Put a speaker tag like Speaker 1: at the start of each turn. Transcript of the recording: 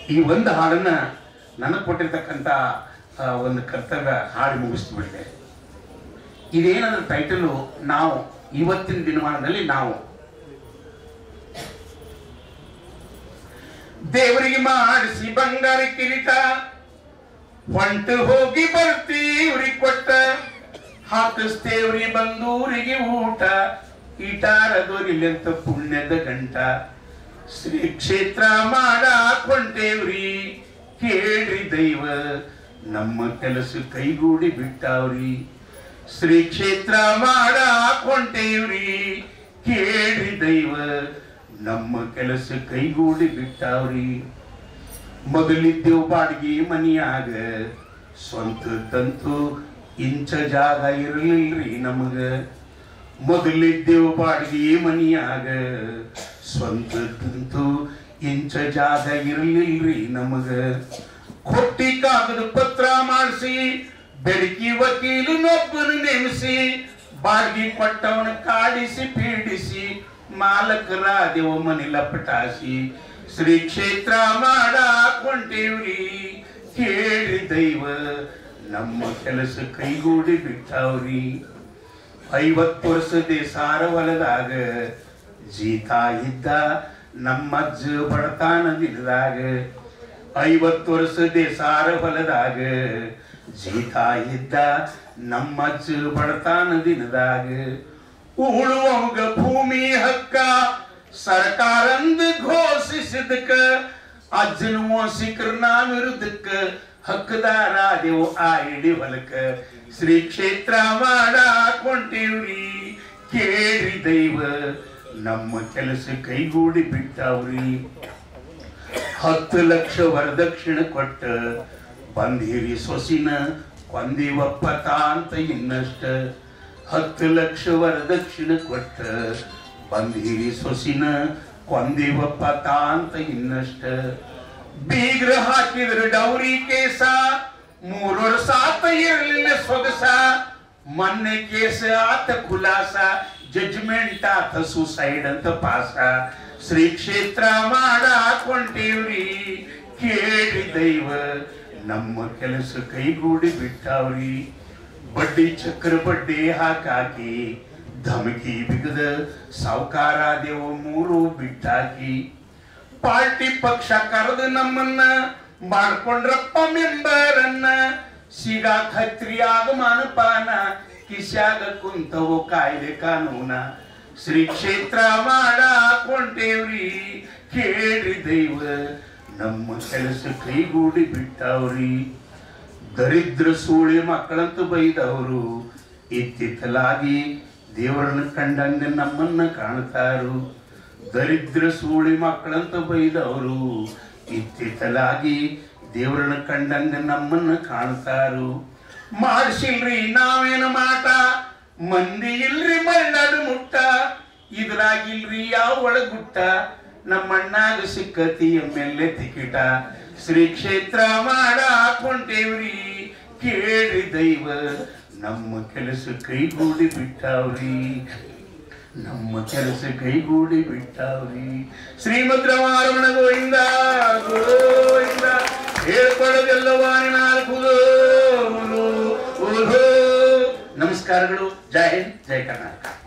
Speaker 1: ಈ ಒಂದು ಹಾಡನ್ನ ನನಗೆ ಕೊಟ್ಟಿರ್ತಕ್ಕಂಥ ಒಂದು ಕರ್ತವ್ಯ ಹಾಡಿ ಮುಗಿಸ್ಬಿಟ್ಟೆ. ಇದೇನಂದ್ರೆ ಟೈಟಲು ನಾವು ಇವತ್ತಿನ ದಿನಮಾನದಲ್ಲಿ ನಾವು ದೇವರಿಗೆ ಮಾಡಿಸಿ ಬಂಗಾರ ಕಿರೀಟ ಹೊಂಟು ಹೋಗಿ ಬರ್ತೀವ್ರಿ ಕೊಟ್ಟ ಹಾಕಿಸ್ತೇವ್ರಿ ಬಂದೂರಿಗೆ ಊಟ ಈಟಾರದೋರಿಲ್ಲಂತ ಪುಣ್ಯದ ಗಂಟ ಶ್ರೀ ಕ್ಷೇತ್ರ ಮಾಡಾಕ್ ಹೊಂಟೇವ್ರಿ ಕೇಳ್ರಿ ದೈವ ನಮ್ಮ ಕೆಲಸ ಕೈಗೂಡಿ ಬಿಟ್ಟಾವ್ರಿ ಶ್ರೀ ಕ್ಷೇತ್ರ ಮಾಡಾಕ್ ಹೊಂಟೇವ್ರಿ ಕೇಳ್ರಿ ದೈವ ನಮ್ಮ ಕೆಲಸ ಕೈಗೂಡಿ ಬಿಟ್ಟಾವ್ರಿ ಮೊದಲಿದ್ದೇವು ಬಾಡಿಗೆ ಮನಿಯಾಗ ಸ್ವಂತದಂತೂ ಇಂಚ ಜಾಗ ಇರಲಿಲ್ರಿ ನಮಗ ಮೊದಲಿದ್ದೇವು ಬಾಡಿಗೆ ಮನಿಯಾಗ ಸ್ವಂತದಂತೂ ಇಂಚ ಜಾಗ ಇರಲಿಲ್ರಿ ನಮಗ ಕೊಟ್ಟಿ ಕಾಗದ ಪತ್ರ ಮಾಡಿಸಿ ಬೆಳಕಿ ವಕೀಲನೊಬ್ಬನು ನೇಮಿಸಿ ಬಾಡಿಗೆ ಕೊಟ್ಟವನ ಕಾಡಿಸಿ ಪೀಡಿಸಿ ಮಾಲಕರಾದೇವ ಮನಿ ಲಪಟಾಸಿ ಶ್ರೀ ಕ್ಷೇತ್ರ ಮಾಡಾಕ್ ಹೊಂಟೇವ್ರಿ ಕೇಳಿ ದೈವ ನಮ್ಮ ಕೆಲಸ ಕೈಗೂಡಿ ಬಿಟ್ಟಾವ್ರಿ 50 ವರ್ಷದ ಸಾರ ಹೊಲದಾಗ ಜೀತಾ ಇದ್ದ ನಮ್ಮಜ್ಜ ಬಡತಾನ ದಿನದಾಗ 50 ವರ್ಷದ ಸಾರ ಹೊಲದಾಗ ಜೀತಾ ಇದ್ದ ನಮ್ಮಜ್ಜ ಬಡತಾನ ದಿನದಾಗ ಉಳುವಗ ಭೂಮಿ ಹಕ್ಕ ಸರ್ಕಾರಂದ ಘೋಷಿಸಿದಕ್ಕ ಅಜ್ಜನ ಸಿಕ್ರನ ವಿರುದ್ಧಕ್ಕ ಹಕ್ಕದಾರಾದೇವು ಆ ಇಡಿ ಹೊಲಕ ಶ್ರೀ ಕ್ಷೇತ್ರ ಮಾಡಾಕ್ ಹೊಂಟೇವ್ರಿ ಕೇಳ್ರಿ ದೈವ ನಮ್ಮ ಕೆಲಸ ಕೈಗೂಡಿ ಬಿಟ್ಟಾವ್ರಿ 10 ಲಕ್ಷ ವರದಕ್ಷಿಣ ಕೊಟ್ಟ ಬಂದಿರಿ ಸೊಸಿನ ಕೊಂದಿವಪ್ಪತ ಅಂತ ಇನ್ನಷ್ಟ 10 ಲಕ್ಷ ವರದಕ್ಷಿಣ ಕೊಟ್ಟ ಬಂದಿರಿ ಸೊಸಿನ ಕೊಂದಿವಪ್ಪತ ಅಂತ ಇನ್ನಷ್ಟ ಬೀಗ್ರ ಹಾಕಿದ್ರ ಡೌರಿ ಕೇಸ 3 ವರ್ಷ ಆತ ಇರಲಿಲ್ಲ ಸೊಗಸ ಮೊನ್ನೆ ಕೇಸ ಆತ ಖುಲಾಸ ಜಡ್ಜ್ಮೆಂಟ್ ಆತ ಸುಸೈಡ್ ಅಂತ ಪಾಸ ಶ್ರೀ ಕ್ಷೇತ್ರ ಮಾಡಾಕ್ ಹೊಂಟೇವ್ರಿ ಕೇಳ್ರಿ ದೈವ ನಮ್ಮ ಕೆಲಸ ಕೈಗೂಡಿ ಬಿಟ್ಟಾವ್ರಿ ಬಡ್ಡಿ ಚಕ್ರ ಬಡ್ಡಿ ಹಾಕಾಕಿ ಧಮಕಿ ಬಿಗದ ಸಾವುಕಾರಾದೇವ 3 ಬಿಟ್ಟಾಕಿ ಪಾರ್ಟಿ ಪಕ್ಷ ಕರೆದು ನಮ್ಮನ್ನ ಮಾಡ್ಕೊಂಡ್ರಪ್ಪ ಮೆಂಬರನ್ನ ಸಿಗಾಕ್ ಹತ್ರಿ ಆಗಮಾನಪಾನ ಕಿಸ್ಯಾಗ ಕುಂತವು ಕಾಯ್ದೆ ಕಾನೂನ ಶ್ರೀ ಕ್ಷೇತ್ರ ಮಾಡಾಕ್ ಹೊಂಟೇವ್ರಿ ಕೇಳ್ರಿ ದೈವ ನಮ್ಮ ಕೆಲಸ ಕೈಗೂಡಿ ಬಿಟ್ಟಾವ್ರಿ ದರಿದ್ರ ಸೂಳಿ ಮಕ್ಕಳಂತ ಬೈದವರು ಇತ್ತಿತ್ತಲಾಗಿ ದೇವರನ್ನ ಕಂಡಂಗ ನಮ್ಮನ್ನ ಕಾಣ್ತಾರು ದರಿದ್ರ ಸೂಳಿ ಮಕ್ಕಳಂತ ಬೈದವರು ಇತ್ತಿತ್ತಲಾಗಿ ದೇವರನ್ನ ಕಂಡಂಗ ನಮ್ಮನ್ನ ಕಾಣ್ತಾರು ಮಾಡಿಸಿಲ್ರಿ ನಾವೇನ ಮಾಟ ಮಂದಿ ಇಲ್ರಿ ಮಳ್ಳಾಡು ಮುಟ್ಟ ಇದ್ರಾಗಿಲ್ರಿ ಯಾವ ಒಳಗುಟ್ಟ ನಮ್ಮಣ್ಣಾಗ ಸಿಕ್ಕತಿ ಎಮ್ಮೆಲ್ಲೆ ಟಿಕೆಟ ಶ್ರೀ ಕ್ಷೇತ್ರ ಮಾಡಾಕ್ ಹೊಂಟೇವ್ರಿ ಕೇಳ್ರಿ ದೈವ ನಮ್ಮ ಕೆಲಸ ಕೈಗೂಡಿ ಬಿಟ್ಟಾವ್ರಿ ನಮ್ಮ ಕೆಲಸ ಕೈಗೂಡಿ ಬಿಟ್ಟಾವ್ರಿ ಶ್ರೀಮದ್ ರಮಾರಮಣ ಗೋವಿಂದ ಗೋವಿಂದ ಹೇಳ್ಕೊಳ್ಳೋದೆಲ್ಲವಾನಿ 4 ನಮಸ್ಕಾರಗಳು. ಜೈ ಹಿಂದ್, ಜೈ ಕರ್ನಾಟಕ.